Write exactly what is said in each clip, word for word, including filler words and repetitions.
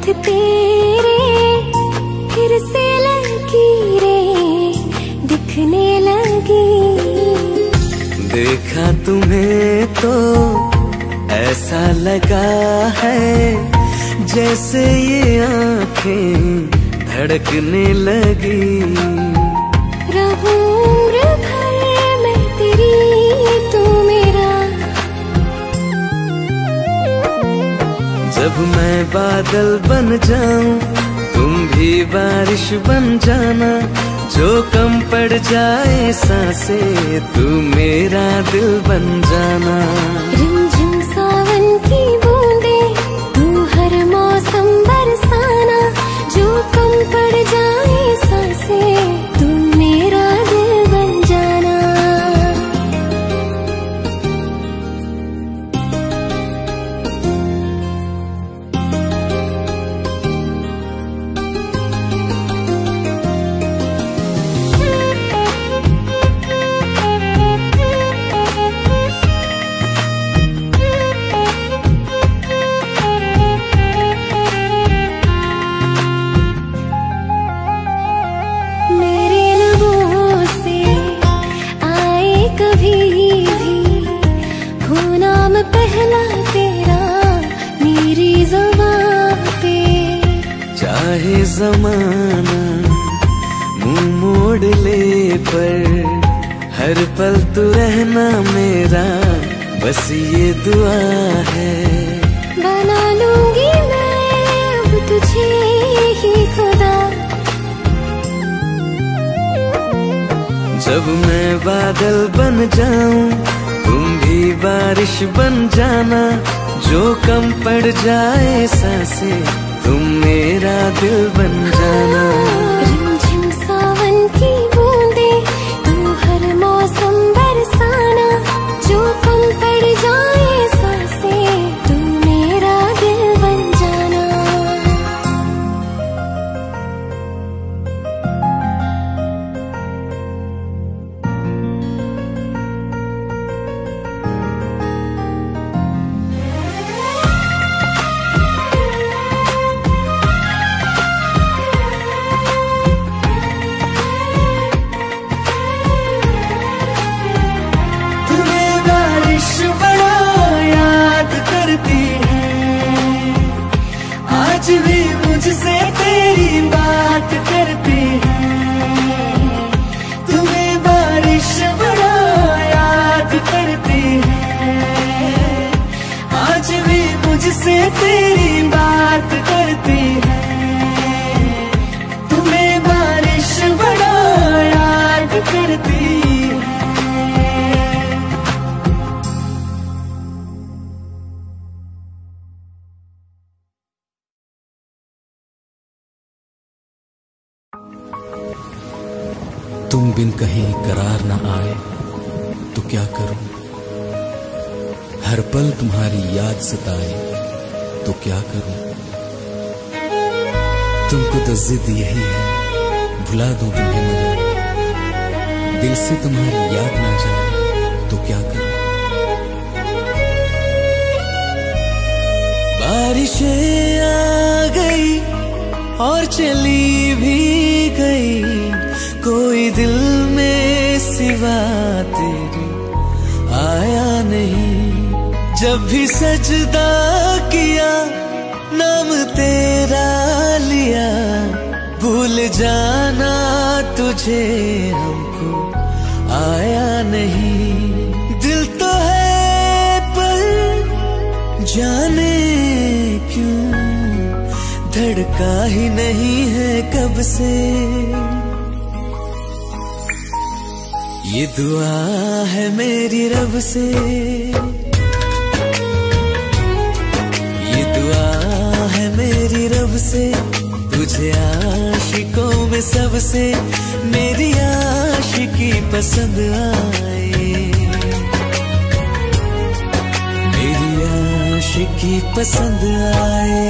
होठ तेरे फिर से लकीरें दिखने लगी। देखा तुम्हें तो ऐसा लगा है जैसे ये आंखें धड़कने लगी। रहूं उम्र भर मैं तेरी तू मेरा। जब मैं बादल बन जाऊं तुम भी बारिश बन जाना, जो कम पड़ जाए सांसें तू मेरा दिल बन जाना। रिमझिम सावन की बूंदे तू हर मौसम बरसाना, जो कम पड़ जाए सांसें तू मेरा दिल बन जाना। पहला तेरा मेरी ज़ुबान पे, चाहे ज़माना मुंह मोड़ ले पर हर पल तू रहना मेरा, बस ये दुआ है। बना लूंगी मैं अब तुझे ही खुदा। जब मैं बादल बन जाऊं तुम भी बारिश बन जाना, जो कम पड़ जाए सांसें तुम मेरा दिल बन जाना। रिमझिम सावन की बूंदे तू हर मौसम बरसाना, जो कम पड़ जाए सांसें तू मेरा दिल बन जाना। आज भी मुझसे तेरी बात करती है, तुम्हें बारिश बड़ा याद करती है। आज भी मुझसे तेरी बात करती है, तुम्हें बारिश बड़ा याद करती है। तुम बिन कहीं करार न आए तो क्या करूं, हर पल तुम्हारी याद सताए तो क्या करूं। तुमको तो जिद यही है भुला दूं तुम्हें, मगर दिल से तुम्हारी याद ना जाए तो क्या करूं। बारिशें आ गई और चली भी गई, कोई दिल में सिवा तेरे आया नहीं। जब भी सजदा किया नाम तेरा लिया, भूल जाना तुझे हमको आया नहीं। दिल तो है पर जाने क्यों धड़का ही नहीं है कब से। ये दुआ है मेरी रब से, ये दुआ है मेरी रब से, तुझे आशिकों में सबसे मेरी आशिकी पसंद आए, मेरी आशिकी पसंद आए।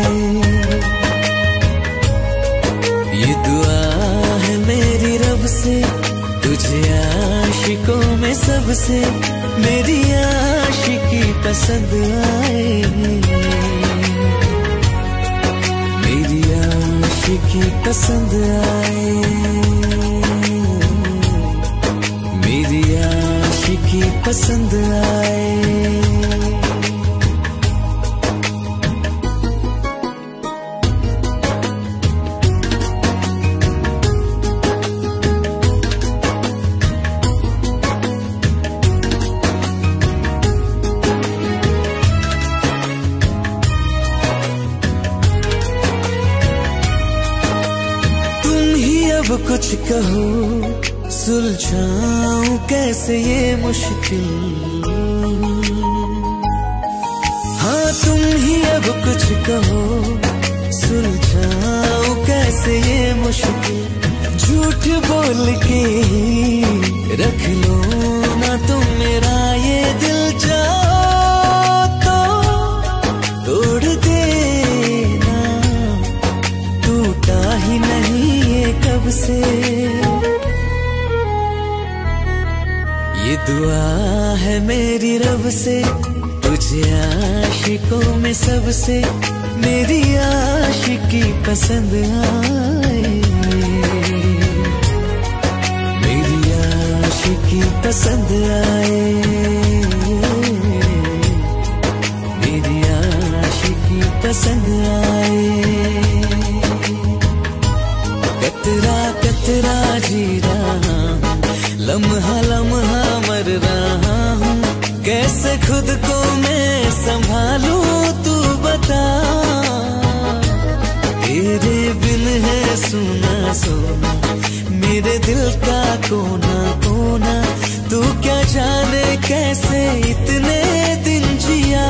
ये दुआ है मेरी रब से, तुझे आशिकों में सबसे मेरी आशिकी पसंद आए, मेरी आशिकी पसंद आए, मेरी आशिकी पसंद आए। अब कुछ कहो, सुलझाऊं कैसे ये मुश्किल। हाँ तुम ही अब कुछ कहो, सुलझाऊं कैसे ये मुश्किल। झूठ बोल के रख लो ना तुम मेरा ये दिल, जाओ तो तोड़ देना, टूटा ही नहीं कब से। ये दुआ है मेरी रब से, तुझे आशिकों में सबसे मेरी आशिकी पसंद आए, मेरी आशिकी पसंद आए, मेरी आशिकी पसंद आए। कतरा कतरा जी रहा हूँ, लम्हा लम्हा मर रहा हूँ, कैसे खुद को मैं संभालूं तू बता। तेरे बिन है सुना सोना मेरे दिल का कोना कोना, तू क्या जाने कैसे इतने दिन जिया,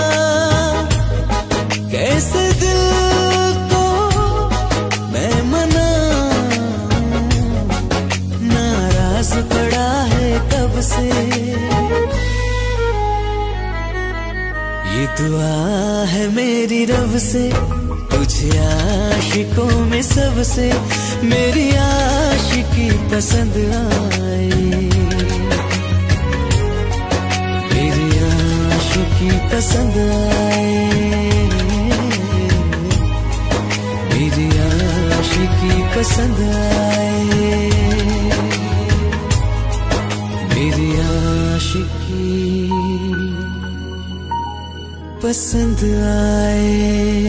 कैसे दिल पड़ा है कब से। ये दुआ है मेरी रब से, तुझे आशिकों में सबसे मेरी आशिकी पसंद आए, मेरी आशिकी पसंद आए, मेरी आशिकी पसंद आए, मेरी आशिकी पसंद आए।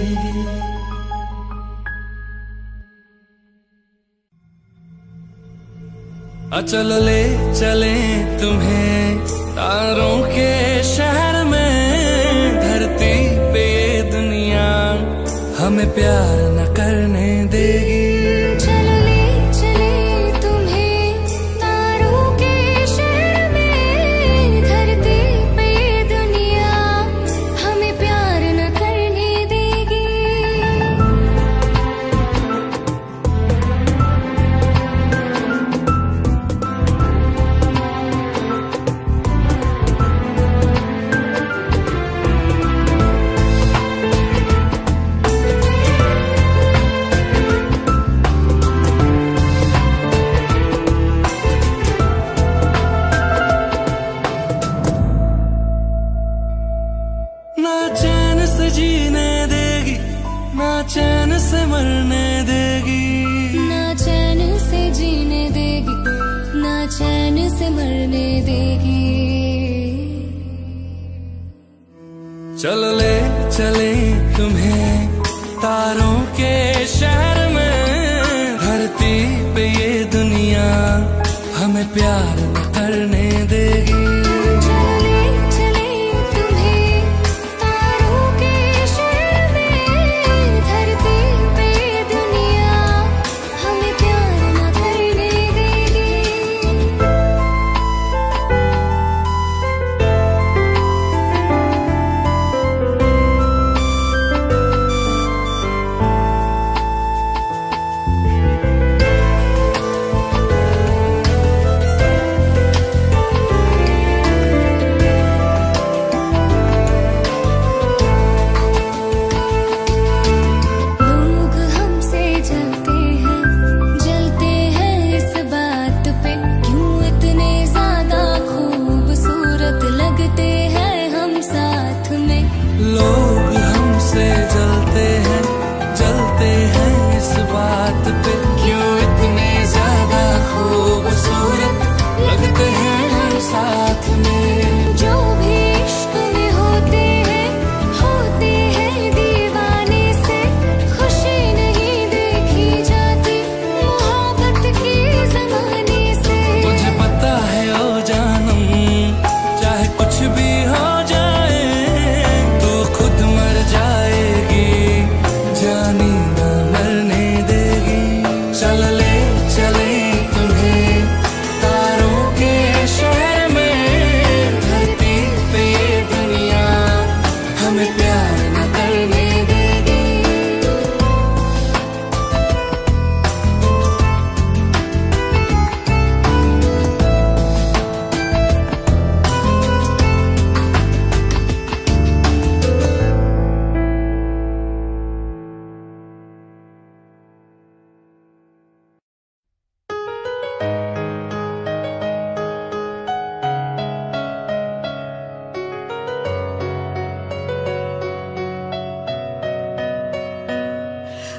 चलो ले चले तुम्हें तारों के शहर में, धरती पे ये दुनिया हमें प्यार न करने देगी। चलो ले चले तुम्हें तारों के शहर में, धरती पे ये दुनिया हमें प्यार न करने देगी।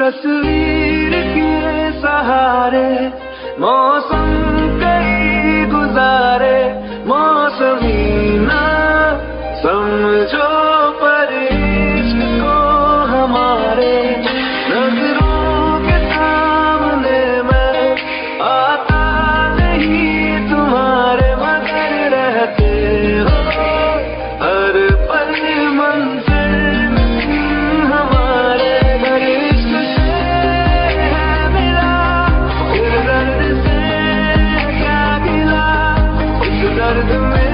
तस्वीर के सहारे मौसम कई गुजारे, मौसमी ना समझो पर इश्क को हमारे, नजरों के सामने मैं आता नहीं तुम्हारे, मगर रहते हो हर पल मंजिल हमारे, घर इश्क से है मिला, फिर दर्द से क्या गिला, उस दर्द में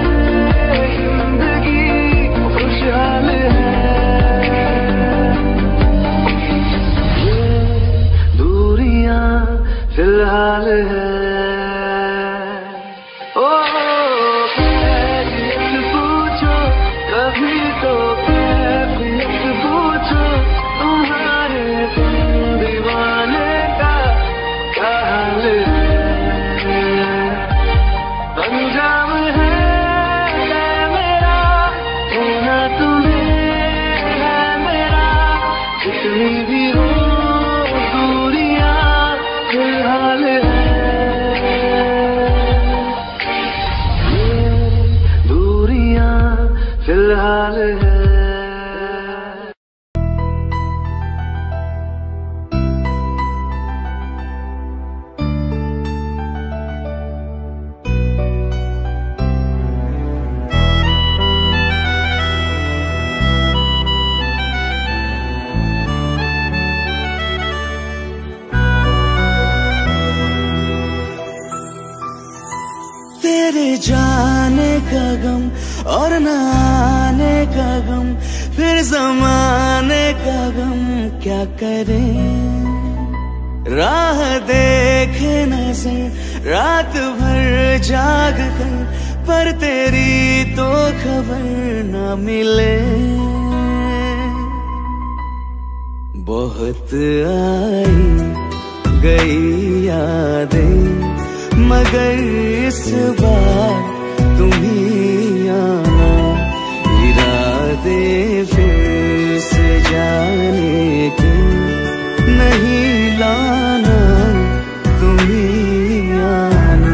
जिंदगी खुशहाल है। ये दूरियां फिलहाल है। ओ कैफियत पूछो कभी तो, कैफियत पूछो तुम्हारे तुम दीवाने का क्या हाल है। अंजाम है मेरा होना तुम्हें है मेरा, जितनी भी हो दूरियां फिलहाल है। ये दूरियां फिलहाल है। तेरे जाने का गम और न आने का गम, फिर जमाने का गम क्या करें। राह देखे नजर रात भर जाग कर, पर तेरी तो खबर न मिले। बहुत आई गई यादें, मगर इस बार तुम ही आना, इरादे फिर से जाने के नहीं लाना, तुम ही आना।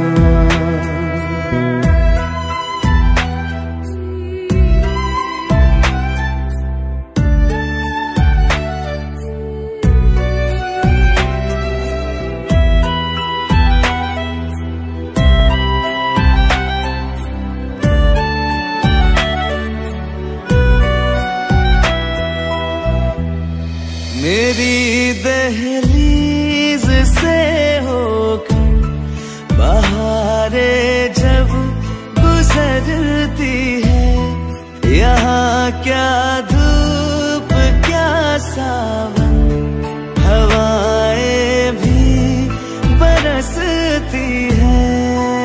मेरी दहलीज से होकर बहारें जब गुजरती है, यहाँ क्या धूप क्या सावन, हवाएं भी बरसती है।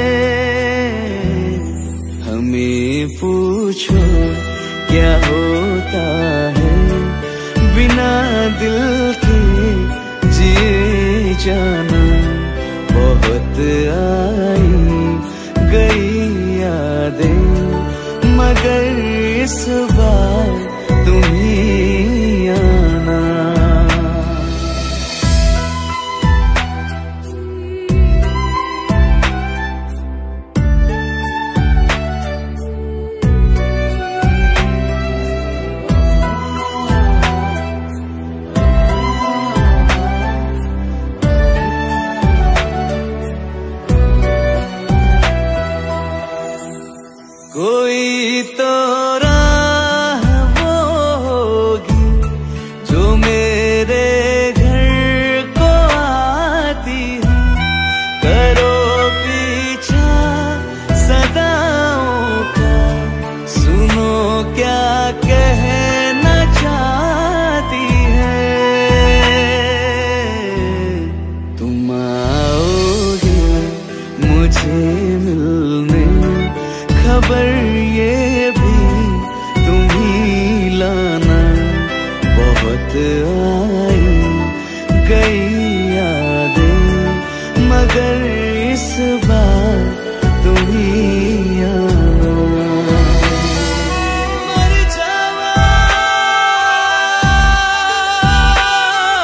हमें पूछो क्या होता है बिना दिल के जिए जाना। बहुत आई गई यादें, मगर इस बार तुम ही आना। कोई तो राह वो होगी जो मेरे घर को आती है, करो पीछा सदाओं का, सुनो क्या कहना चाहती है। तुम आओगे मुझे मिलने, खबर ये भी तुम ही लाना। बहुत आई गई यादें, मगर इस बार तुम ही आना। मर जावा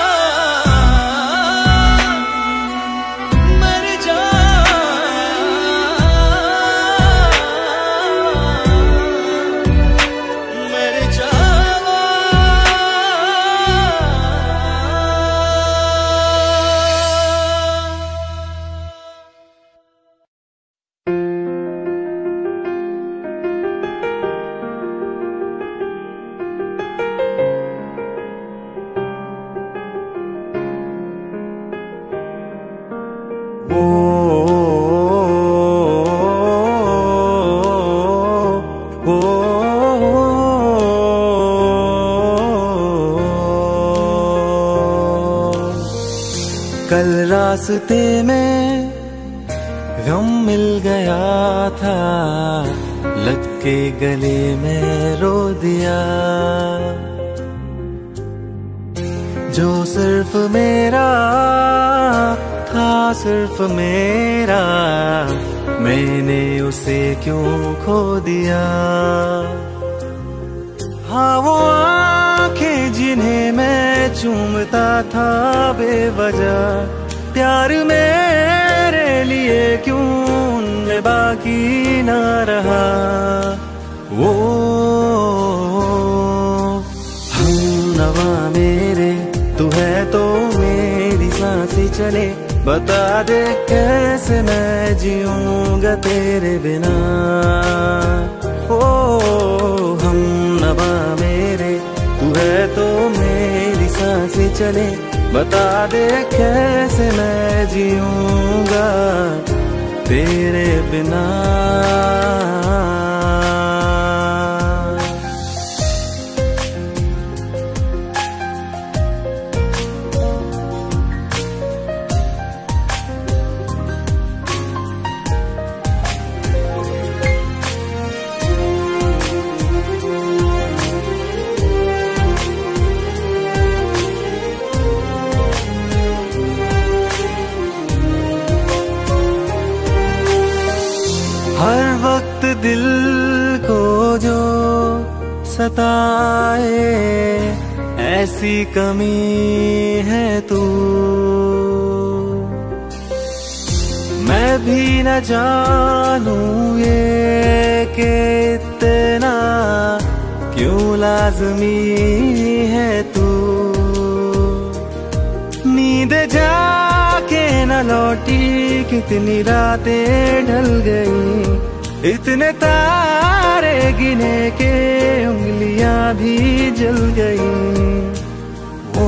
रास्ते में गम मिल गया था, लग के गले में रो दिया। जो सिर्फ मेरा था, सिर्फ मेरा, मैंने उसे क्यों खो दिया। हाँ वो आंखें जिन्हें मैं चूमता था बेवजह, प्यार मेरे लिए क्यों उनमें बाकी ना रहा। वो हम नवा मेरे, तू है तो मेरी सांसें चले, बता दे कैसे मैं जीऊंगा तेरे बिना। ओ हम नवा मेरे, तू है तो मेरी सांसें चले, बता दे कैसे मैं जीऊंगा तेरे बिना। हर वक्त दिल को जो सताए, ऐसी कमी है तू। मैं भी न जानूं ये कि इतना क्यों लाज़मी है तू। नींद जाके न लौटी, कितनी रातें ढल गई, इतने तारे गिने के उंगलियां भी जल गई। ओ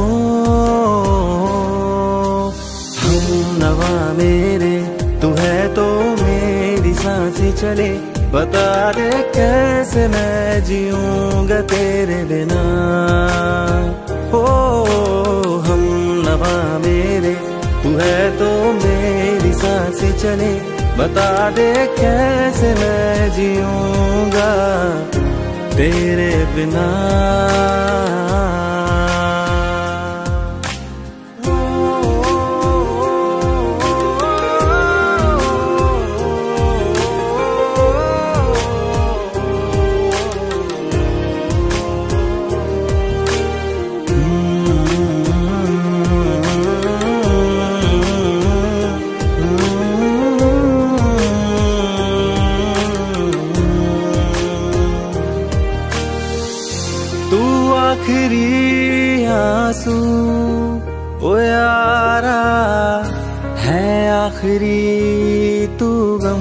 हम नवा मेरे, तू है तो मेरी सांसें चले, बता दे कैसे मैं जीऊंगा तेरे बिना। ओ हम नवा मेरे, तू है तो मेरी सांसें चले, बता दे कैसे मैं जीऊंगा तेरे बिना। आखिरी आंसू ओ यारा है, आखिरी तू गम।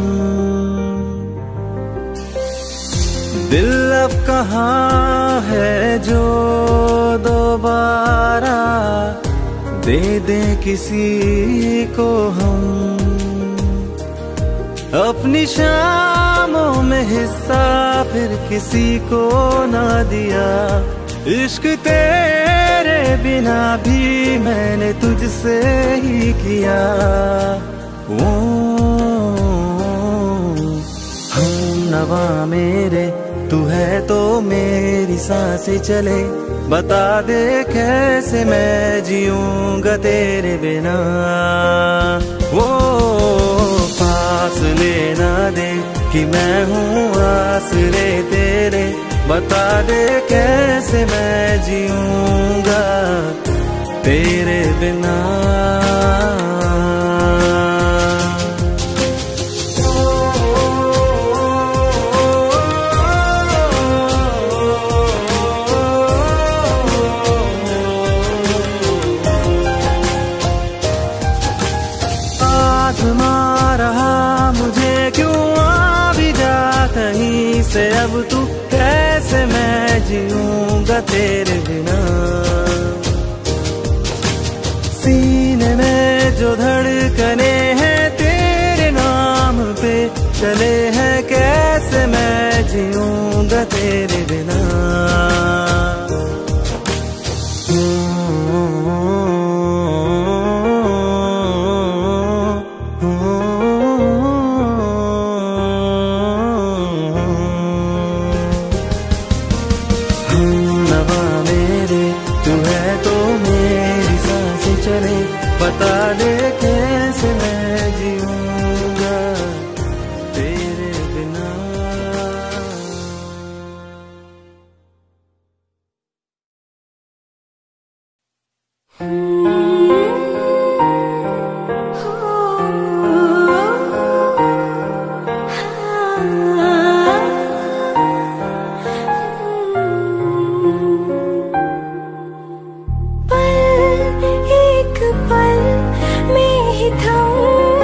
दिल अब कहाँ है जो दोबारा दे दे किसी को हम। अपनी शामों में हिस्सा फिर किसी को ना दिया, इश्क तेरे बिना भी मैंने तुझसे ही किया। ओ हम नवा मेरे, तू है तो मेरी सांसें चले, बता दे कैसे मैं जीऊंगा तेरे बिना। वो फासले ना दे कि मैं हूँ आसरे तेरे, बता दे कैसे मैं जीऊंगा तेरे बिना। आज़मा रहा मुझे क्यों आ भी जा कहीं से, अब तू कैसे मैं जीऊंगा तेरे बिना। सीने में जो धड़कने हैं तेरे नाम पे चले हैं, कैसे मैं जीऊंगा तेरे बिना। बता दे कैसे मैं जीऊंगा तेरे बिना। पल एक पल में ही थम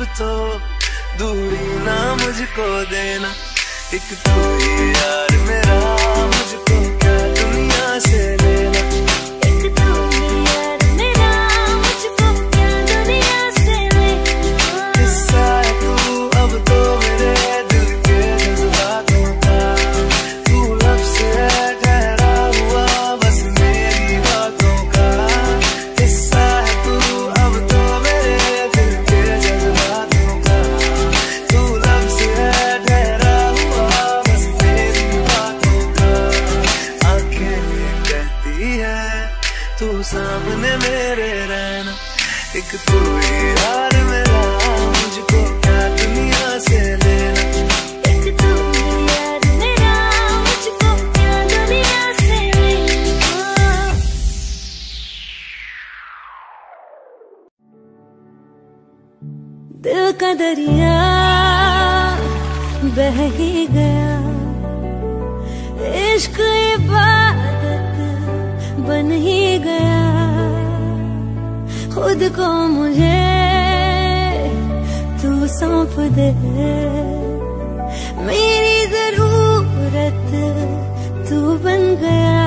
तो दूरी ना मुझको देना, एक तू ही यार मेरा, मुझको क्या दुनिया से लेना। एक तू ही यार मेरा, मुझको क्या दुनिया से लेना। किस्सा है तू अब तो मेरे दिल के जज्बातों का, तू लफ्ज़ है ठहरा हुआ बस मेरी बातों का। किस्सा है तू अब तो मेरे दिल के जज्बातों का, तू लफ्ज़ है ठहरा हुआ बस मेरी बातों का। आंखें कहती है तू सामने मेरे रहना, एक तू ही यार मेरा, मुझको क्या दुनिया से लेना। एक तू ही यार मेरा, मुझको क्या दुनिया से लेना। दिल का दरिया बह ही गया, इश्क इबादत बन ही गया। खुद को मुझे तू सौंप दे, मेरी जरूरत तू बन गया।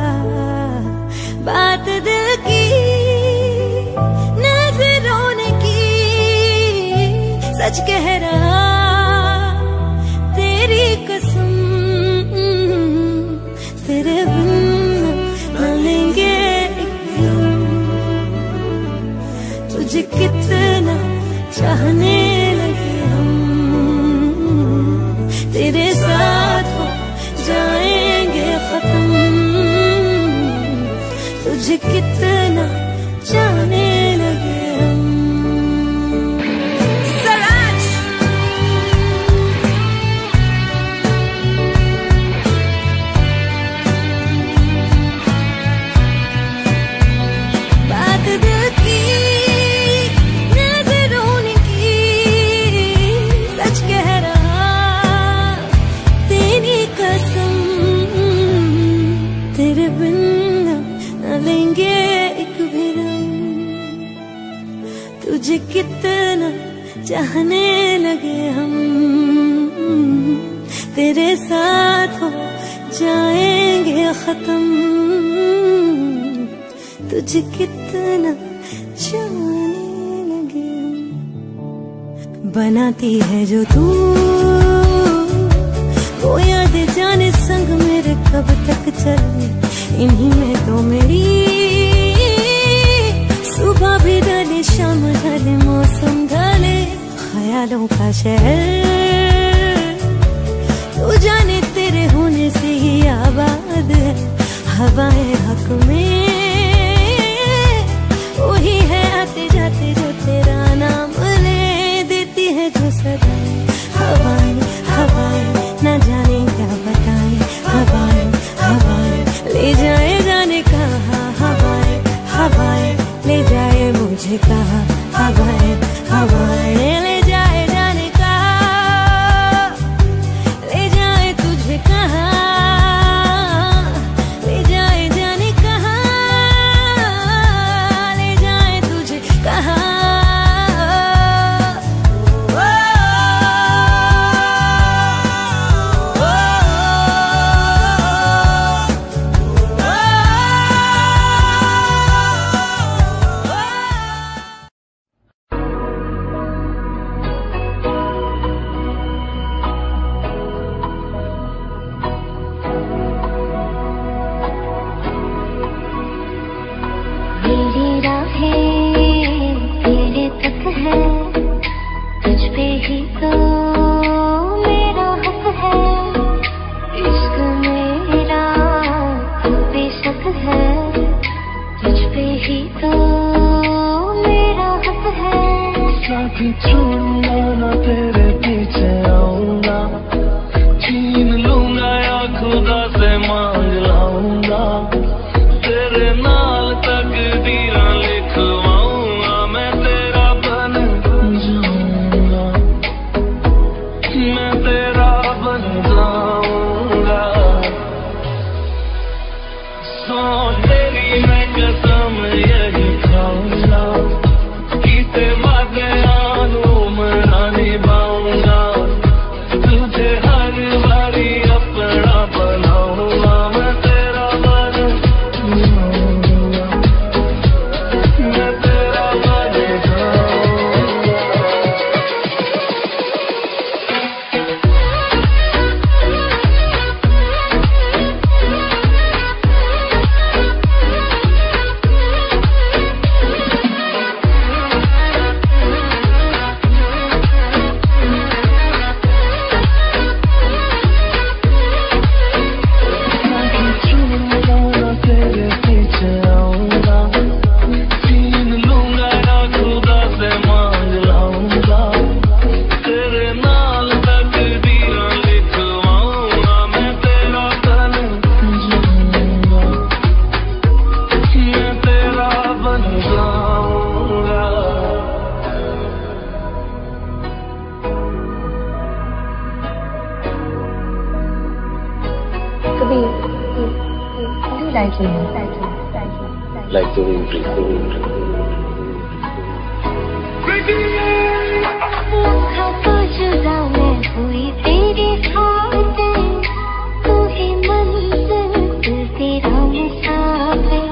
बात दिल की नजरों ने की, सच कह रहा तेरी कसम, तेरे बिन न लेंगे एक दम। तुझे कितना चाहने लगे हम, तेरे साथ हो जाएंगे खत्म। तुझे कितना चाहने लगे हम। बात दिल की नजरों ने की, सच कह रहा तेरी कसम, तेरे बिन न लेंगे एक भी दम। तुझे कितना चाहने लगे हम, तेरे साथ हो जाएंगे खत्म। तुझे कितना चाहने लगे हम। बनाती है जो तू वो याद जाने संग मेरे कब तक चले, इन्हीं में तो मेरी सुबह भी ढले शाम ढले मौसम ढले। ख्यालों का शहर तू जाने तेरे होने से ही आबाद है। हवाएं हक में वही है आते जाते जो तेरा नाम ले देती है जो सदाएं। हवाएं हवाएं न जाने क्या बताएं, हवाएं हवाएं ले जाए जाने कहाँ। हवाएं हवाएं ले जाए मुझे कहाँ, हवाएं हवाएं ले जाए जाने कहाँ। ले जाए तुझे कहाँ, ले जाए जाने कहाँ, ले जाए तुझे कहाँ। मेरी राहें तेरे तक है, तुझ पे ही तो मेरा हक है। इश्क मेरा तू बेशक है, तुझ पे ही तो मेरा हक है। साथ छोड़ूंगा ना तेरे पीछे आऊंगा, छीन लूंगा या खुदा से मांग लाऊंगा। तेरे नाल तकदीरां लिखवाऊंगा, मैं तेरा बन जाऊंगा, मैं तेरा बन जाऊंगा। सो तेरी मैं कसम यही खाऊंगा, कीते वादे आनू मैं like you. Like the wind, the wind. लखा तो जुदा मैं हुई तेरी खातिर, तू ही मंजिल तेरा मुसाफिर।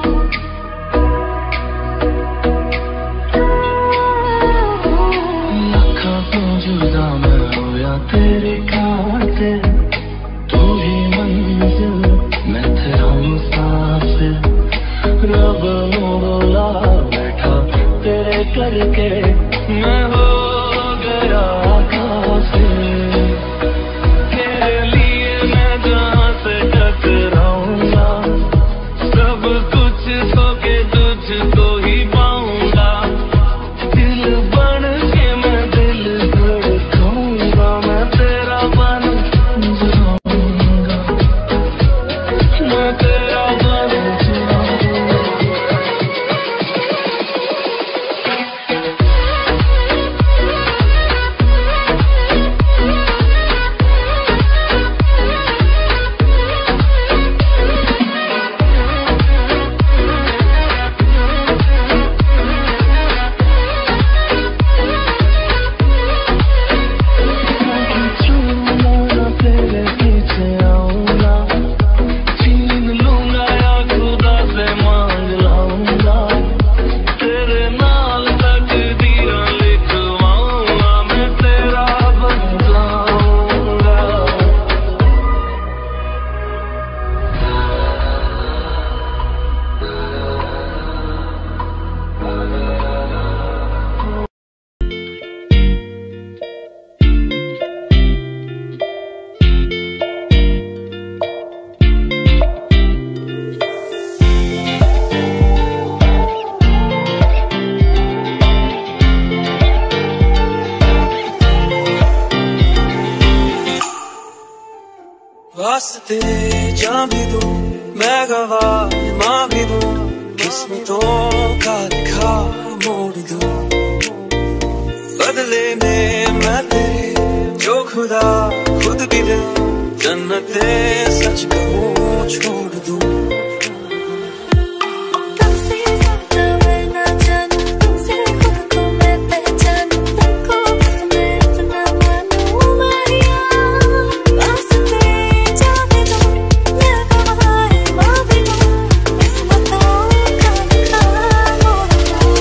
लखा तो जुदा मैं हुआ तेरी खातिर, तू ही मंजिल मैं तेरा मुसाफिर। रब बोला बैठा तेरे करके मैं हो गया काफिर। तेरे लिए मैं जहाँ से टकराऊंगा, सब कुछ खो के तुझको ही पाऊंगा। दिल बन के मैं दिल धड़काऊंगा, मैं तेरा बन जाऊंगा, मैं तेरा बन जाऊंगा। छूना तेरे पीछे आऊंगा, छीन लूंगा या खुदा से मांग लाऊंगा। तेरे नाल तकदीरां लिखवाऊंगा, मैं तेरा बन जाऊंगा। वास्ते जा भी दूं मैं गवाह माँ भी दूं, किस्मतों का लिखा मोड़ दूं। बदले में मैं तेरे जो खुदा खुद भी दे, जन्नते सच कहूँ छोड़ दूं। तुमसे ज्यादा मैं ना जानूं, तुमसे खुद को मैं पहचानूं, तुमको बस मैं इतना मानूं माहिया। वास्ते जाने दो मैं गवाह माँ भी दूं, किस्मतों का लिखा मोड़ दूं।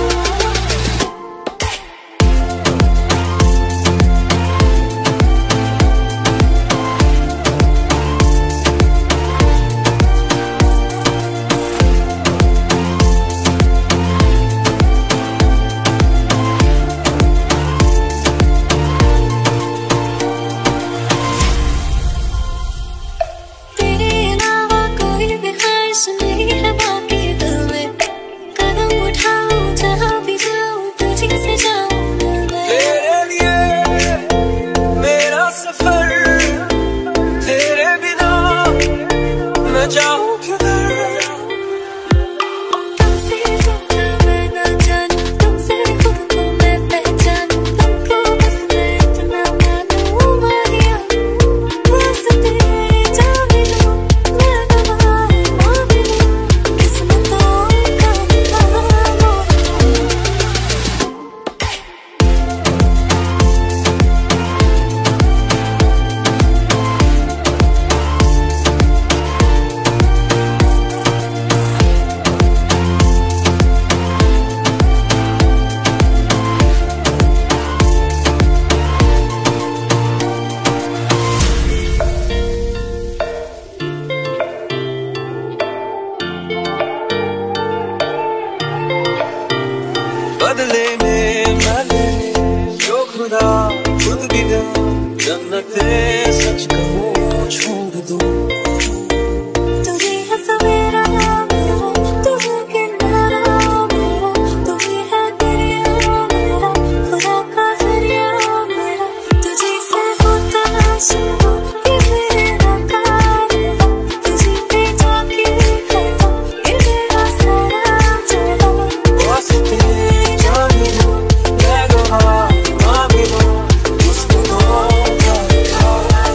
तेरे अलावा कोई भी ख्वाहिश नहीं है बाकी दिल में, कदम उठाऊं जहाँ भी जाऊं तुझी से जाऊं मैं। तेरे लिए मेरा सफर, तेरे बिना मैं जाऊं किधर। तुमसे ज्यादा मैं ना जानूं, तुमसे खुद को मैं पहचानूं, तुमको बस मैं इतना मानूं माहिया। वास्ते जाने दो मैं गवाह माँ भी दूं, किस्मतों का लिखा मोड़ दूं। बदले में मैं तेरे जो खुदा खुद भी दे, जन्नते सच कहूँ छोड़ दूं। तू ही है सवेरा मेरा, तू है किनारा मेरा, तू ही है दरिया मेरा, खुदा का जरिया मेरा। तुझी से होता है शुरू ये मेरा कारवां, तुझी पे जाके खत्म ये मेरा सारा जहां। वास्ते जा भी दूं मैं गवाह माँ भी दूं, किस्मतों का लिखा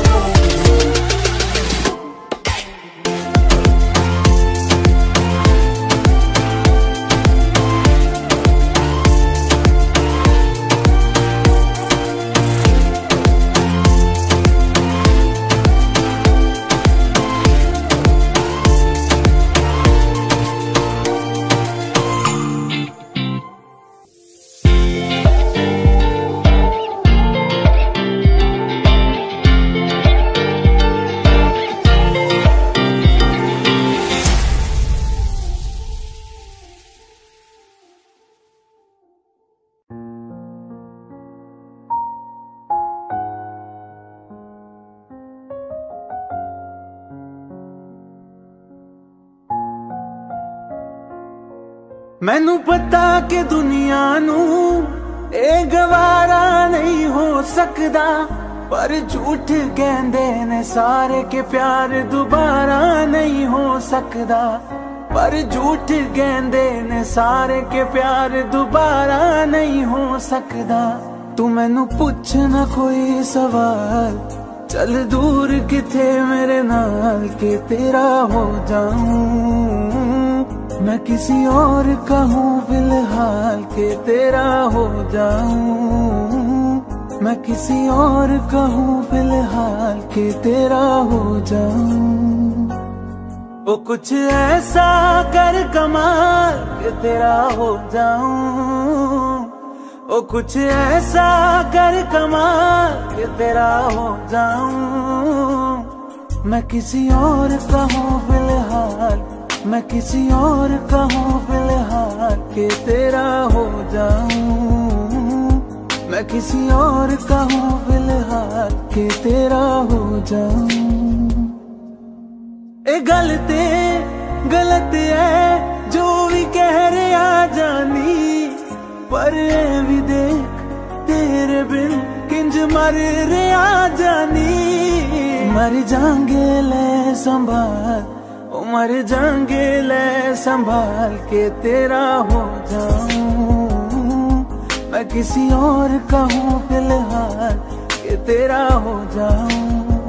मैनू पता कि दुनिया नू ए गवारा नहीं हो सकदा, पर झूठ कहंदे ने सारे के प्यार दोबारा नहीं हो सकदा। पर झूठ कहंदे ने सारे के प्यार दोबारा नहीं हो सकदा। तू मैनू पुछ ना कोई सवाल, चल दूर किथे मेरे नाल के तेरा हो जाऊं। मैं किसी और का हूँ फिलहाल के तेरा हो जाऊं। मैं किसी और का हूँ फिलहाल के तेरा हो जाऊं। वो कुछ ऐसा कर कमाल के तेरा हो जाऊं। वो कुछ ऐसा कर कमाल के तेरा हो जाऊं। मैं किसी और का हूँ फिलहाल, मैं किसी और का हूँ फिलहाल के तेरा हो जाऊं। मैं किसी और का हूँ फिलहाल के तेरा हो जाऊं। ए गलते गलत है जो भी कह रहे आ जानी, पर ए भी देख तेरे बिन किंज मर रहे आ जानी। मर जाएंगे ले संभाल, ओ मर जाएंगे ले संभाल के तेरा हो जाऊं। मैं किसी और का हूँ फिलहाल के तेरा हो जाऊं।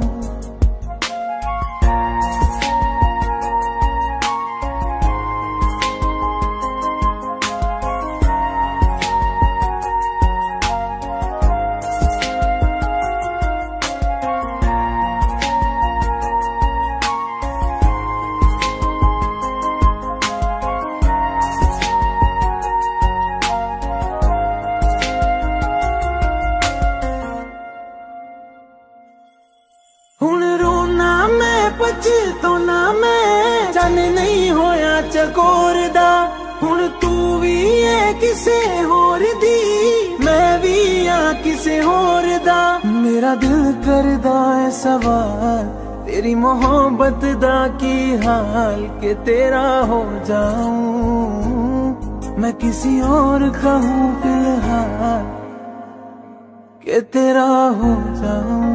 तो ना मैं जाने नहीं होया चकोर दा। हुण तू भी है किसे होर दी, मैं भी आ किसे होर दा। मेरा दिल करदा है सवाल, तेरी मोहब्बत दा की हाल के तेरा हो जाऊं। मैं किसी और का हूँ फिलहाल के तेरा हो जाऊं।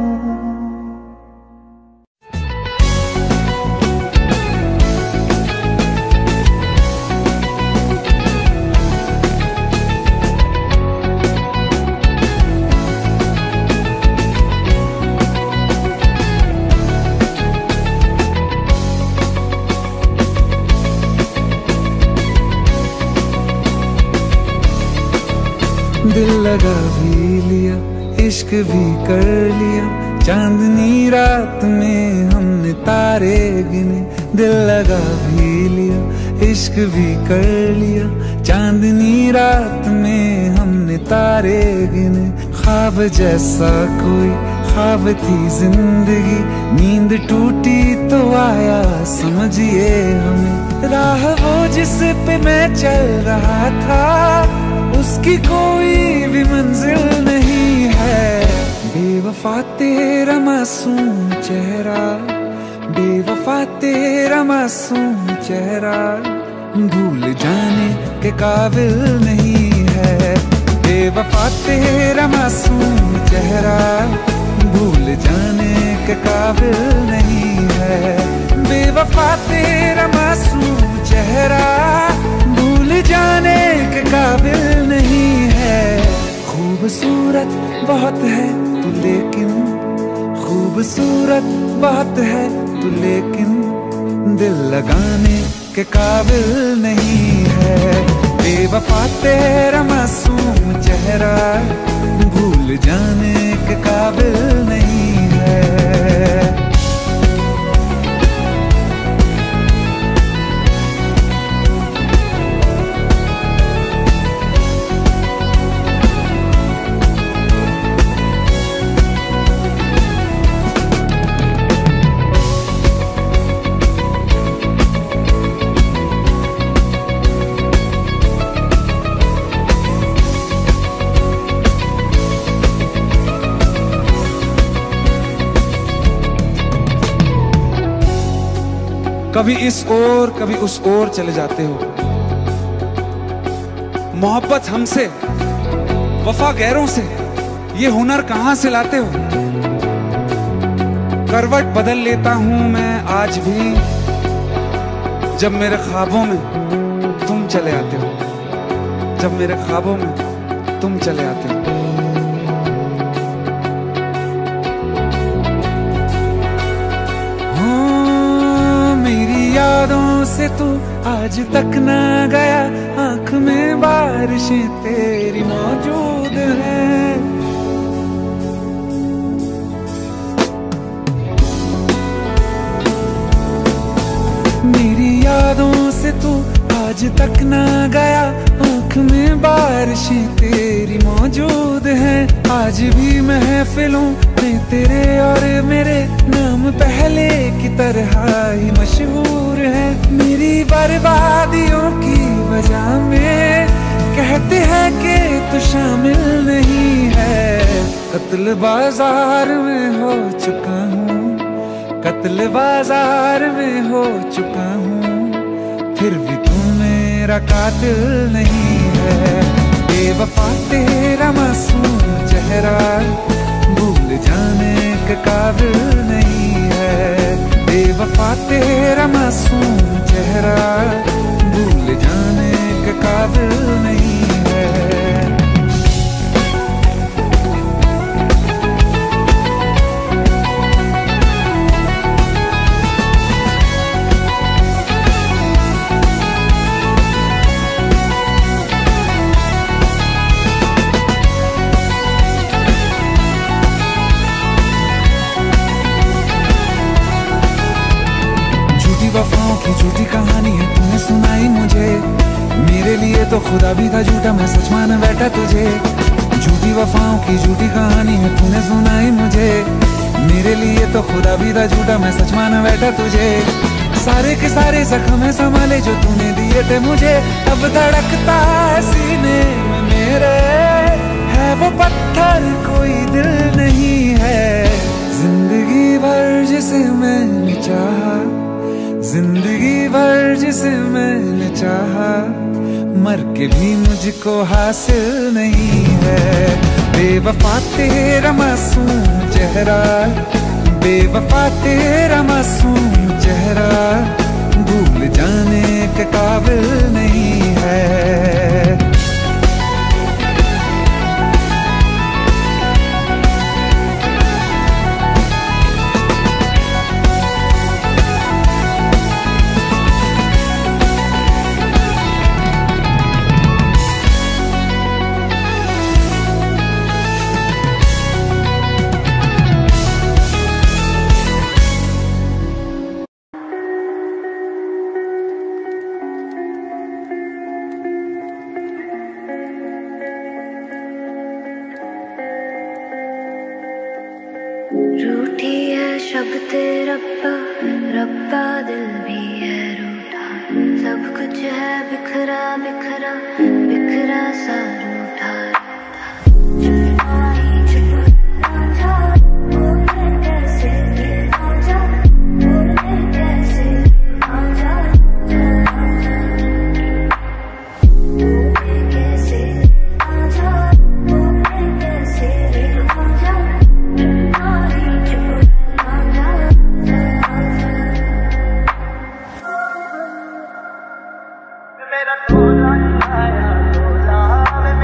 दिल लगा भी लिया, इश्क भी कर लिया, चांदनी रात में हमने तारे गिने। दिल लगा भी लिया, इश्क भी कर लिया, चांदनी रात में हमने तारे गिने। ख्वाब जैसा कोई ख्वाब थी जिंदगी, नींद टूटी तो आया समझिए हमें। राह वो जिस पे मैं चल रहा था, उसकी कोई भी मंजिल नहीं है। बेवफा तेरा मासूम चेहरा, बेवफा तेरा मासूम चेहरा, भूल जाने के काबिल नहीं है। बेवफा तेरा मासूम चेहरा, भूल जाने के काबिल नहीं है। बेवफा तेरा मासूम चेहरा, भूल जाने के काबिल नहीं है। खूबसूरत बहुत है तू लेकिन, खूबसूरत बहुत है तू लेकिन, दिल लगाने के काबिल नहीं है। बेवफा तेरा मासूम चेहरा, भूल जाने के काबिल नहीं है। कभी इस ओर कभी उस ओर चले जाते हो, मोहब्बत हमसे, वफा गैरों से, ये हुनर कहाँ से लाते हो? करवट बदल लेता हूं मैं आज भी, जब मेरे ख्वाबों में तुम चले आते हो, जब मेरे ख्वाबों में तुम चले आते हो। हाँ, मेरी यादों से तू आज तक ना गया, आंख में बारिशें तेरी मौजूद हैं। मेरी यादों से तू आज तक ना गया, आंख में बारिशें तेरी मौजूद हैं। आज भी महफिलों में तेरे और मेरे नाम पहले की तरह ही मशहूर है। मेरी बर्बादियों की वजह में कहते हैं कि तू शामिल नहीं है। कत्ल बाजार में हो चुका हूँ, कत्ल बाजार में हो चुका हूँ, फिर भी तू मेरा कातिल नहीं है। बेवफा तेरा मासूम चेहरा भूल जाने के काबिल नहीं है। बेवफा तेरा मासूम चेहरा भूल जाने के काबिल नहीं है। वफाओं की झूठी कहानी है तूने सुनाई मुझे, मेरे लिए तो खुदा भी था झूठा, मैं सच मान बैठा तुझे। झूठी वफाओं की झूठी कहानी है तूने सुनाई मुझे, मेरे लिए तो खुदा भी था झूठा, मैं सच मान बैठा तुझे। सारे के सारे जख्म संभाले जो तूने दिए थे मुझे, अब धड़कता है सीने में मेरे, है वो पत्थर कोई दिल नहीं है। जिंदगी भर जिसे मैंने चाहा, जिंदगी भर जिसे मैंने चाहा, मर के भी मुझको हासिल नहीं है। बेवफा तेरा मासूम चेहरा, बेवफा तेरा मासूम चेहरा भूल जाने के काबिल नहीं है। रूठी है शब्द रब्बा, रब्बा दिल भी है रूठा, सब कुछ है बिखरा बिखरा बिखरा सा रूठा। मेरा तोला आया तोला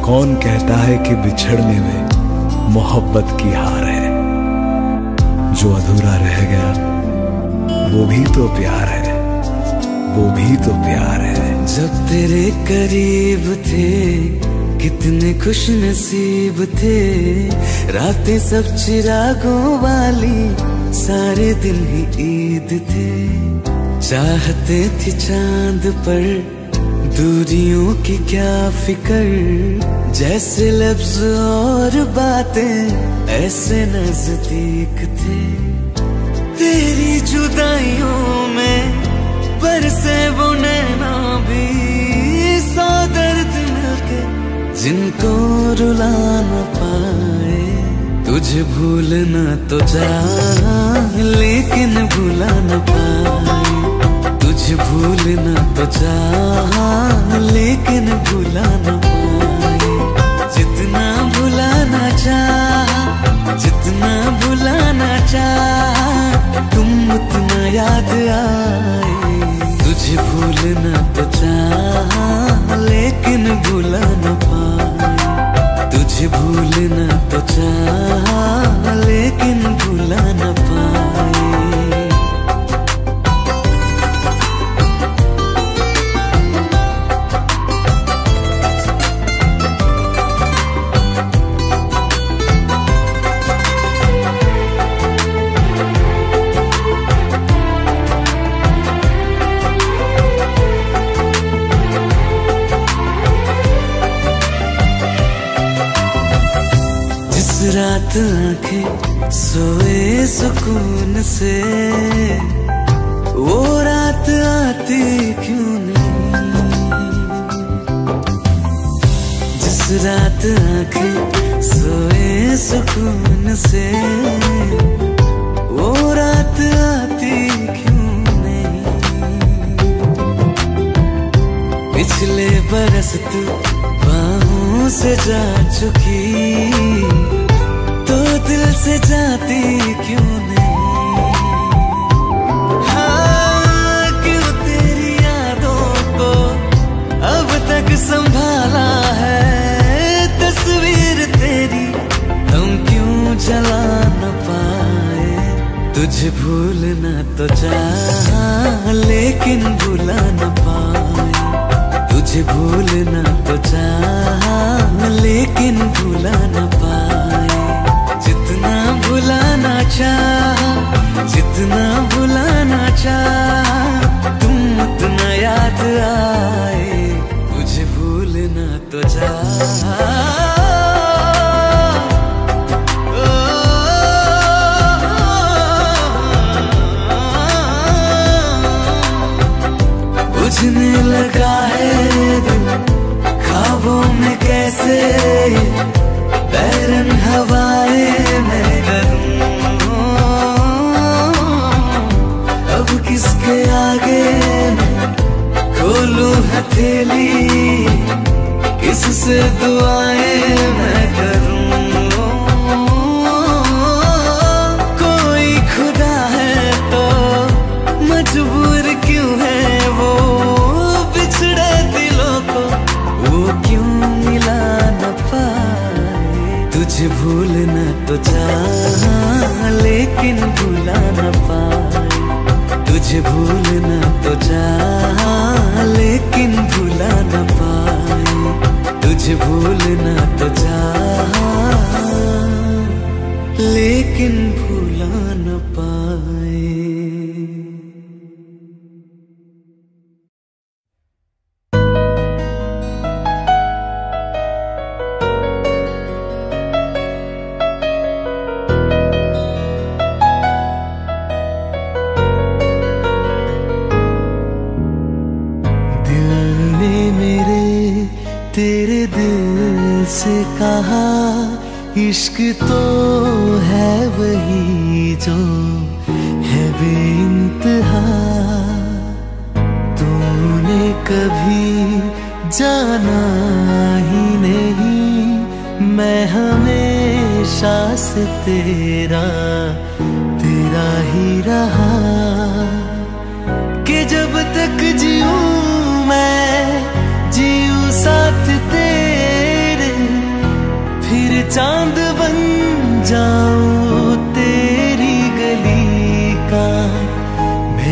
कौन कहता है कि बिछड़ने में मोहब्बत की हार है। जो अधूरा रह गया वो भी तो प्यार है, वो भी तो प्यार है। जब तेरे करीब थे कितने खुश नसीब थे, रातें सब चिरागों वाली, सारे दिन ही ईद थे। चाहते थे चांद पर दूरियों की क्या फिकर, जैसे लफ्ज और बातें ऐसे नजदीक थे। तेरी जुदाइयों में बरसे वो नैना भी, सौ दर्द मिलके जिनको रुला न पाए। तुझे भूलना तो चाह लेकिन भुला न पाए, तुझे भूलना तो चाह लेकिन भुला न पाए। जितना भुलाना चाह, जितना भुलाना चाह, तुम उतना याद आए। तुझे भूलना तो चाह लेकिन भुला न पाए, तुझे भूलना तो चाह लेकिन भुला न पाए। रात आंखें सोए सुकून से, वो रात आती क्यों नहीं। जिस रात आंखें सोए सुकून से, वो रात आती क्यों नहीं। पिछले बरस तू बाहों से जा चुकी, तो दिल से जाती क्यों नहीं। हाँ, क्यों तेरी यादों को अब तक संभाला है, तस्वीर तेरी हम क्यों जला न पाए। तुझे भूलना तो चाह लेकिन भुला न पाए, तुझे भूलना तो चाह लेकिन भुला न पाए। जितना भुलाना चाह, जितना भुलाना चाह, तुम उतना याद आए। तुझे भूलना तो चाह, बुझने लगा है दिल ख्वाबों में कैसे, बैरन हवाएं मैं करूं। अब किसके आगे मैं खोलूं हथेली, किससे दुआएं मैं करूं। कोई खुदा है तो मजबूर क्यों है वो, बिछड़े दिलों को वो क्यों मिला न पाए। तुझे भूलना तो चाह लेकिन भुला न पाए, तुझे भूलना तो चाह लेकिन भुला न पाए। तुझे भूलना तो चाह लेकिन भुला न पाए। तेरे दिल से कहा इश्क तो है वही जो है बेइंतहा। तूने कभी जाना ही नहीं, मैं हमेशा से तेरा तेरा ही रहा। कि जब तक जीऊं मैं जीऊं साथ तेरे,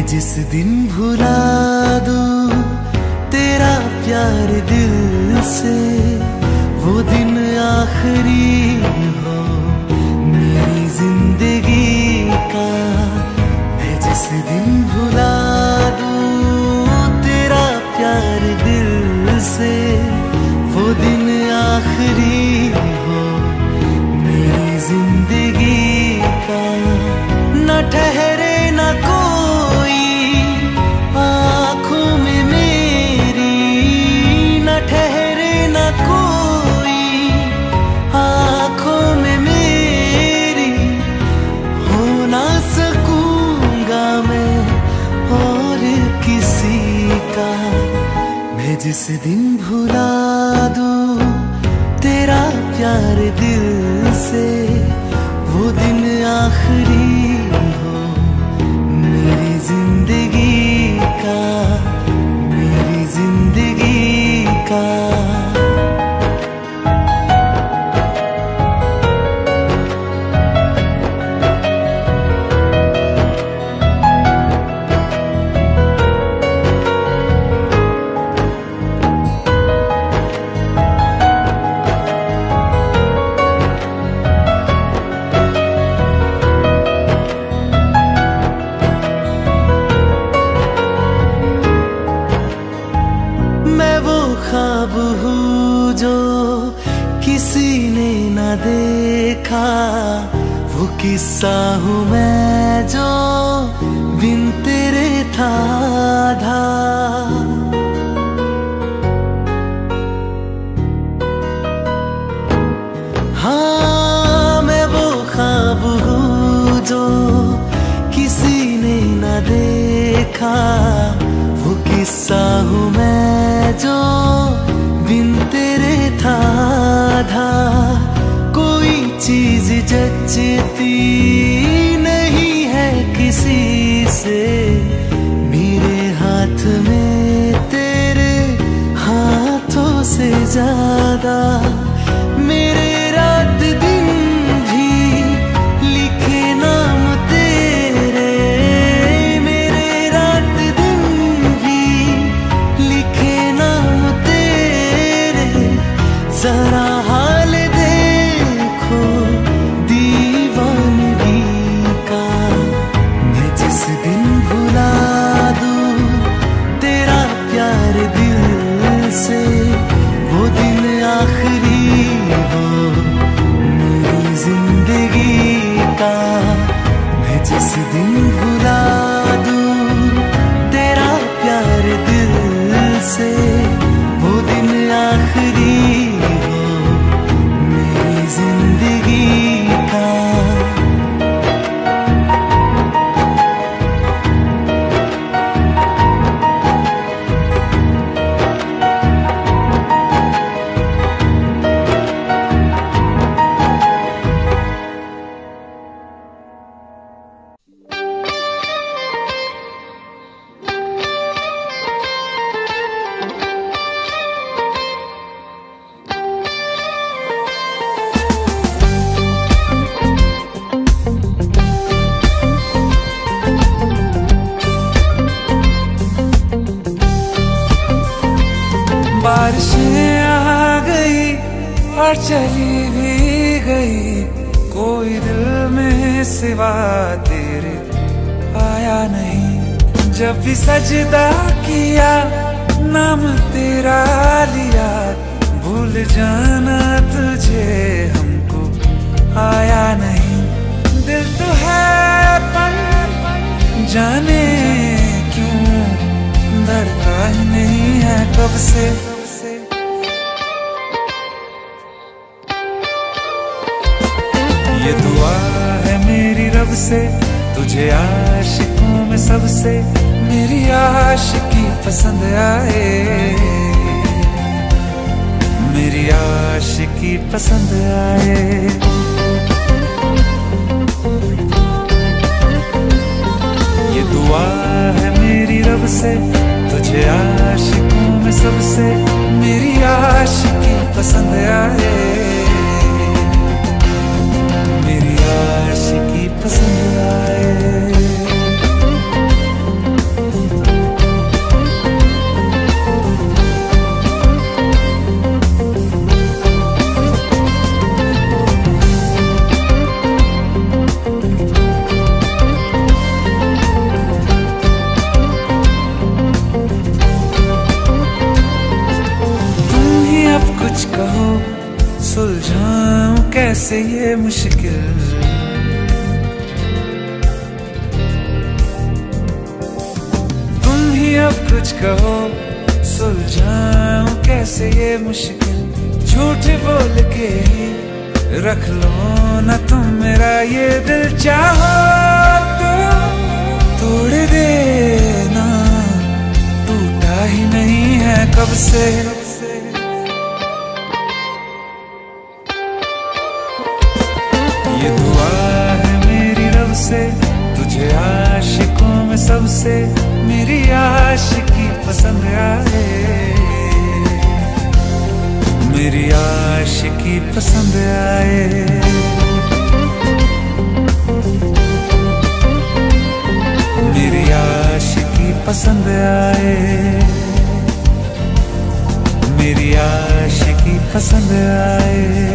मैं जिस दिन भुला दूं तेरा प्यार दिल से, वो दिन आखिरी हो मेरी जिंदगी का। मैं जिस दिन भुला दूं तेरा प्यार दिल से, वो दिन आखिरी हो मेरी जिंदगी का। न ठहरे न कोई आँखों में मेरी, न ठहरे न कोई आँखों में मेरी, हो ना सकूंगा मैं और किसी का। मैं जिस दिन भुला दूं तेरा प्यार दिल से, वो दिन आखिरी हो मेरी जिंदगी का, मेरी जिंदगी का। ख्वाब हूँ जो किसी ने न देखा, वो किस्सा हूँ मैं जो बिन तेरे था आधा। हाँ मैं वो ख्वाब हूँ जो किसी ने न देखा, वो किस्सा हूँ मैं जो बिन तेरे था आधा। कोई चीज जचती नहीं है किसी से, मेरे हाथ में तेरे हाथों से ज्यादा। मेरे रात दिन भी लिखे नाम तेरे, मेरे रात दिन भी लिखे नाम तेरे। जरा हाल देखो दीवानगी का। मैं जिस दिन भुला दूं तेरा प्यार दिल से, वो दिन आखिरी हो मेरी जिंदगी का। मैं जिस दिन भुला दूं तेरा प्यार दिल से, वो दिन आखिरी हो मेरी जिंदगी का। बारिशें आ गई और चली भी गई, कोई दिल में सिवा तेरे आया नहीं। जब भी सजदा किया नाम तेरा लिया, भूल जाना तुझे हमको आया नहीं। दिल तो है पर जाने क्यों धड़का ही नहीं है कब से। ये दुआ है मेरी रब से, तुझे आशिकों में सबसे मेरी आशिकी पसंद आए, मेरी आशिकी पसंद आए। ये दुआ है मेरी रब से, तुझे आशिकों में सबसे मेरी आशिकी पसंद आए, मेरी आशिकी पसंद आए। कैसे ये मुश्किल। तुम ही अब कुछ कहो, सुलझाऊं कैसे ये मुश्किल। झूठ बोल के ही रख लो ना तुम मेरा ये दिल, चाहो तो तोड़ देना, टूटा ही नहीं है कब से। ये दुआ है मेरी रब से, तुझे आशिकों में सबसे मेरी आशिकी पसंद आए, मेरी आशिकी पसंद आए। मेरी आशिकी पसंद आए, मेरी आशिकी पसंद आए।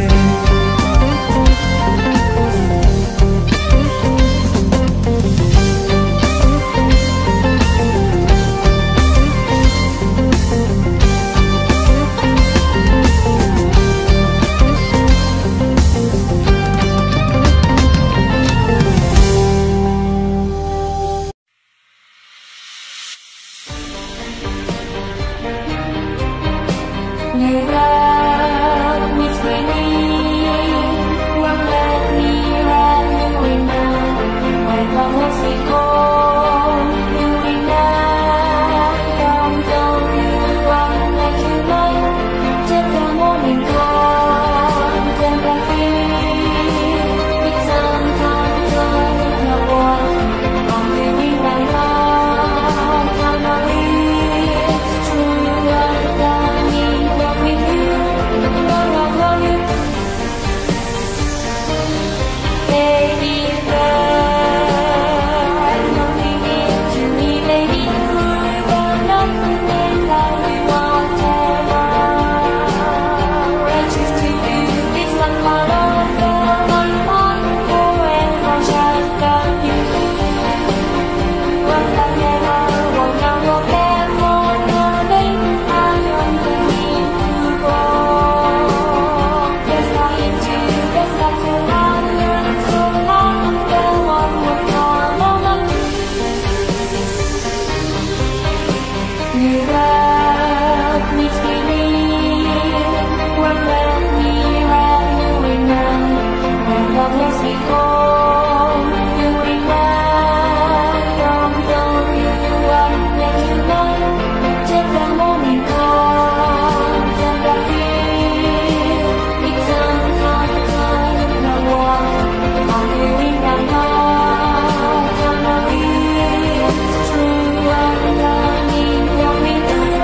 True, I'm learning what we do.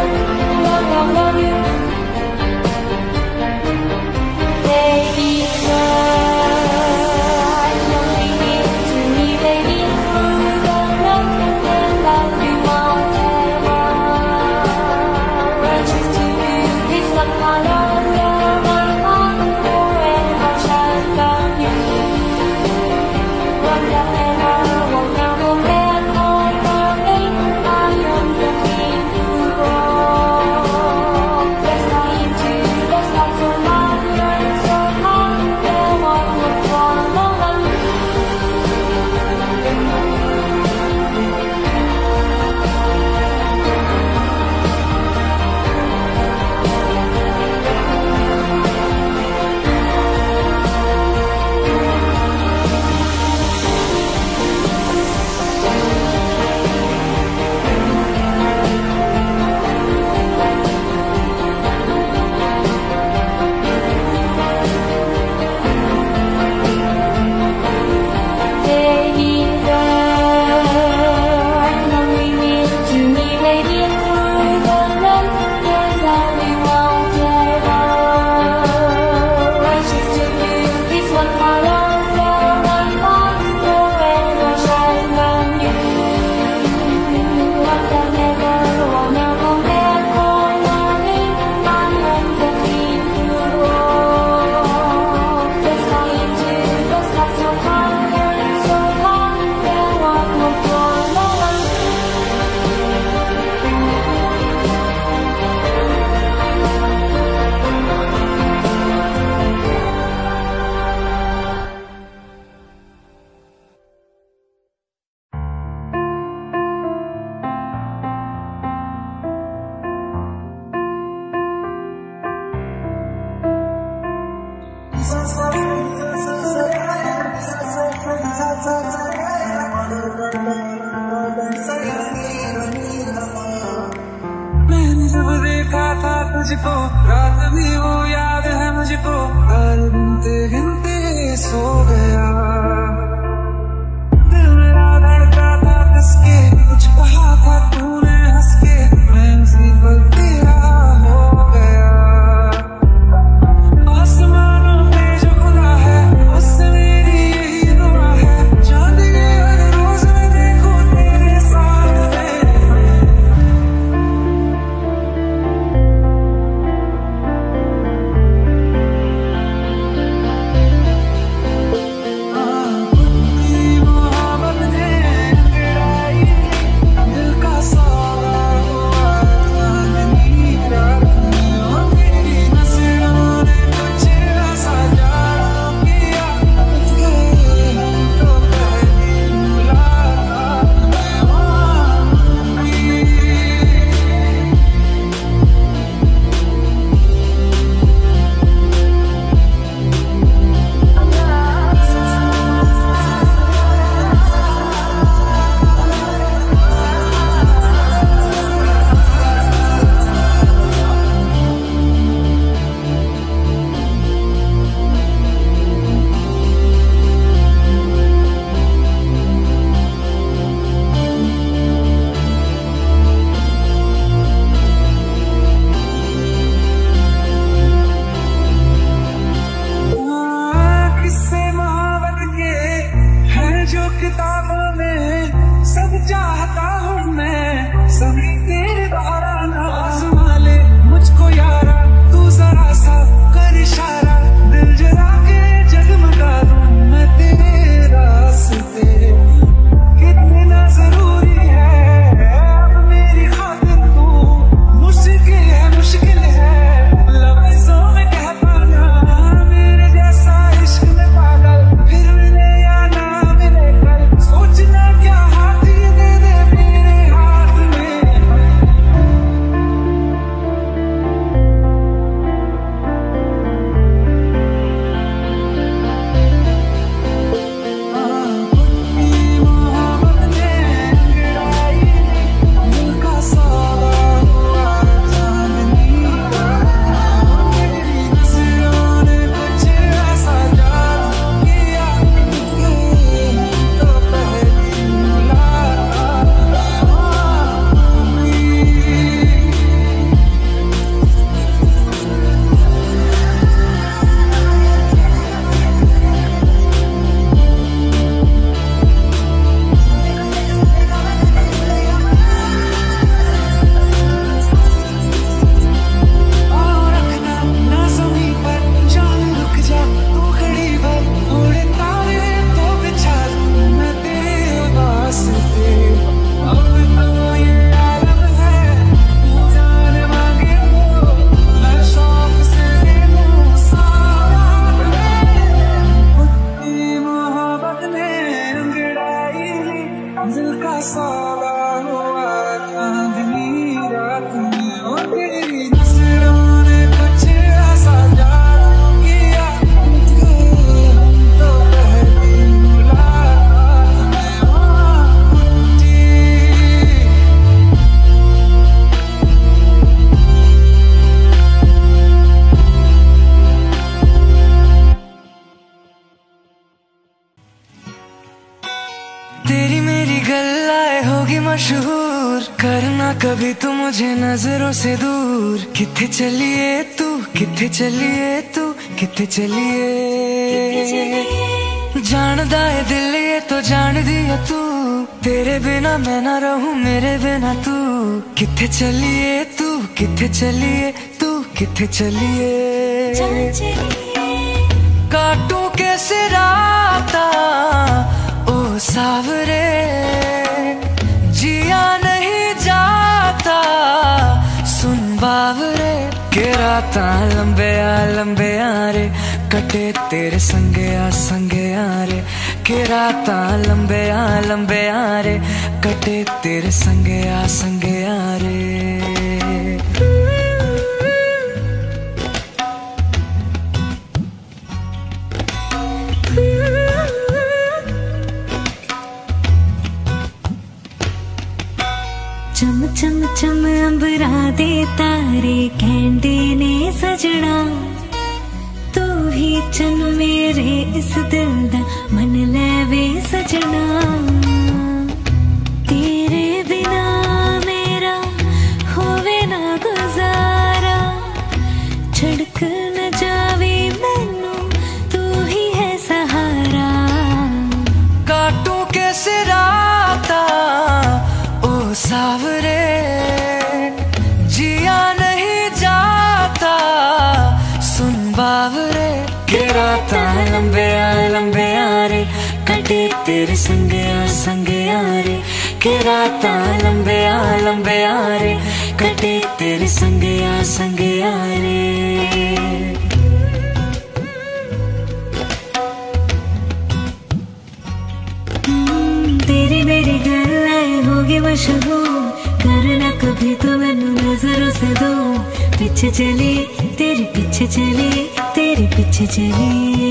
मुझको, रात भी वो याद है मुझको, हर गिनते गिनते सो गया। दिल मेरा धड़का था कसके, कुछ कहा था तूने हंस के, मैं उसी पल तेरा हो गया। आसमानों पे जो खुदा है उससे मेरी यही दुआ है, चांद के हर रोज मैं देखूं तेरे सामने। किताबों में सब चाहता हूँ मैं, सभी तेरे द्वारा ना आज़मा ले मुझको यारा, तू जरा सा कर इशारा, दिल जला के जगमगा दूँ मैं तेरे रास्ते। कितना जरूरी है अब मेरी खातिर तू, मुश्किल है मुश्किल है लफ्ज़ों में कह पाना, मेरे जैसा इश्क में पागल फिर मिले या ना मिले कल, सोचना क्या हाथ ये दे दे मेरे हाथ में। मोहब्बत ने अंगड़ाई दिल का सारा हुआ चांदनी रात, तेरी नजरों ने कुछ ऐसा जादू किया, तो पहली मुलाकात हुई। और रखना ना ज़मीं पर जान रुक जा, तू घड़ी भर उड़े तारे तो बिछा दूँ मैं तेरे वास्ते। अब तो ये आलम है तू जान मांगे तो मैं शौक से दे दूँ सारा। खुदी मोहब्बत ने अंगड़ाई दिल का सारा हुआ चांदनी रात में, और तेरी नजरों ने कुछ ऐसा जादू किया, तो पहली मुलाकात में वहाँ थी। तेरी मेरी गल्लाए होगी मशहूर, करना कभी तू मुझे नजरों से दूर। किथे चलिए तू किथे चलिए तू किथे चलिए, जानदा है दिल ये तो जान दिया तू, तेरे बिना मैं ना रहूं मेरे बिना तू। किथे चलिए तू किथे चलिए तू किथे चलिए, काटूं कैसे राता ओ सावरे, जिया नहीं जाता सुन बावरे, के राता लंबे आ लंबे आरे कटे तेरे संगे आ संगे आरे, के राता लंबे आ लंबे आरे कटे तेरे संगे आ संगे आरे। जब चम चम अंबरा दे तारे कहंदे ने सजना तू ही चन मेरे इस दिल दा मन लेवे सजना तेरे बिना मेरा होवे ना गुजारा छड़क न जावे मैनू तू ही है सहारा काटू कैसे राता ओ सावरे जिया नहीं जाता सुन बावरे के राता लंबे आ लंबे आ रे कटे तेरे संगे आ संगे आ रे के राता लंबे आ लंबे आ रे कटे तेरे संगे आ संगे आ रे तेरी मेरी गल्लाएं होगी मशहूर करना कभी तो मैनू नजरों से दो पीछे चली तेरे पीछे चली तेरे पीछे चली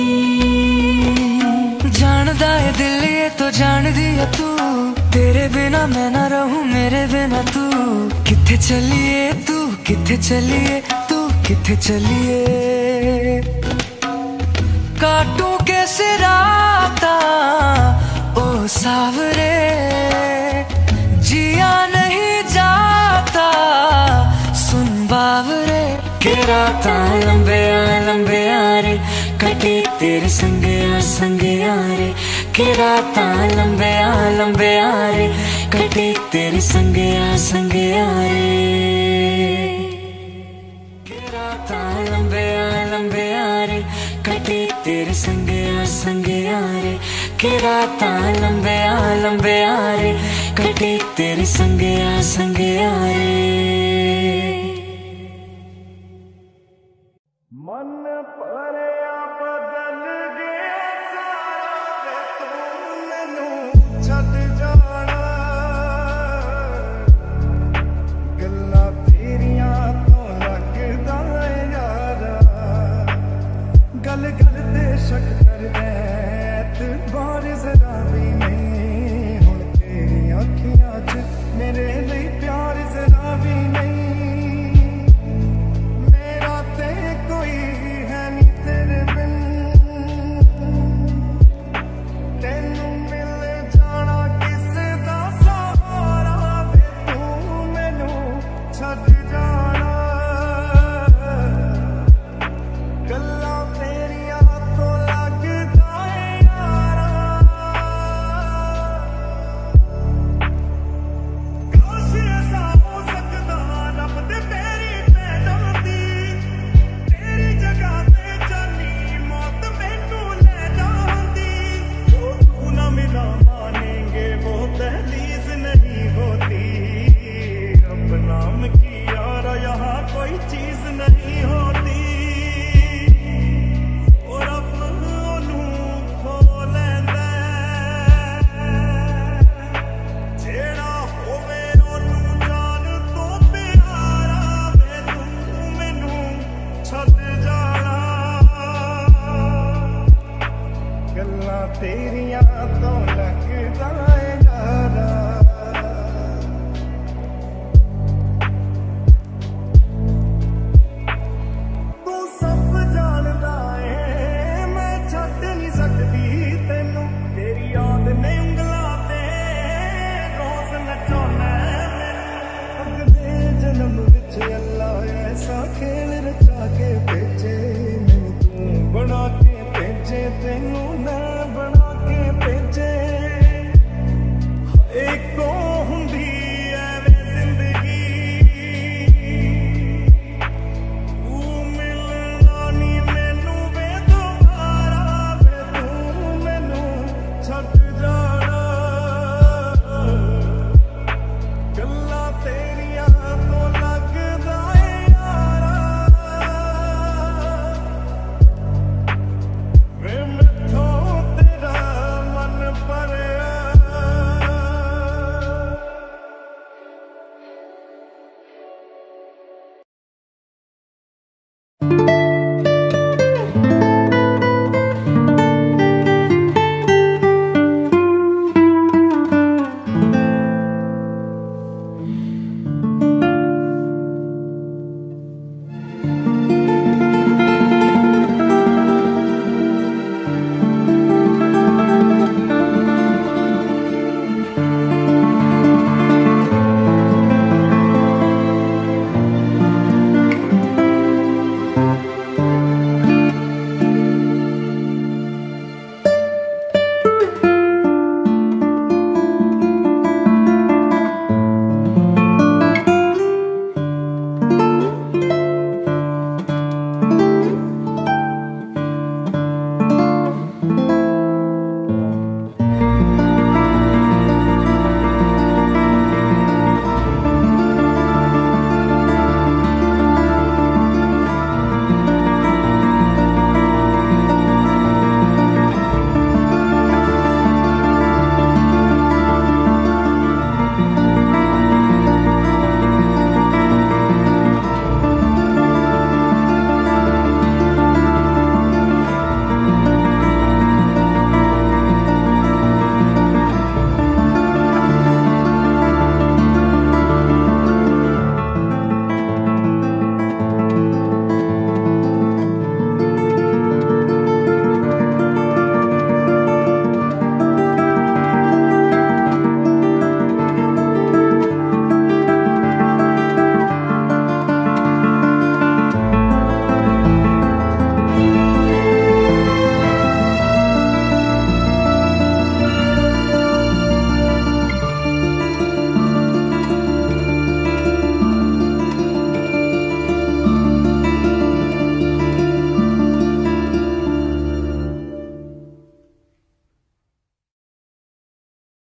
जानदा है दिल ये तो जान दिया तू तेरे बिना मैं ना रहूं मेरे बिना तू किथे चलिए तू किथे चलिए तू किथे चलिए काटू कैसे राता ओ सावरे जिया नहीं जाता सुन बावरे के राता लंबे आ लंबे आ रे कटे तेरे संगे आ संगे आ रे के राता लंबे आ लंबे आ रे कटे तेरे संगे आ संगे आ रे के राता लंबे आ लंबे आ रे कटे तेरे संगे आ संगे आ रे के राता लंबे आ लंबे आ रे कटे तेरे संगे आ संगे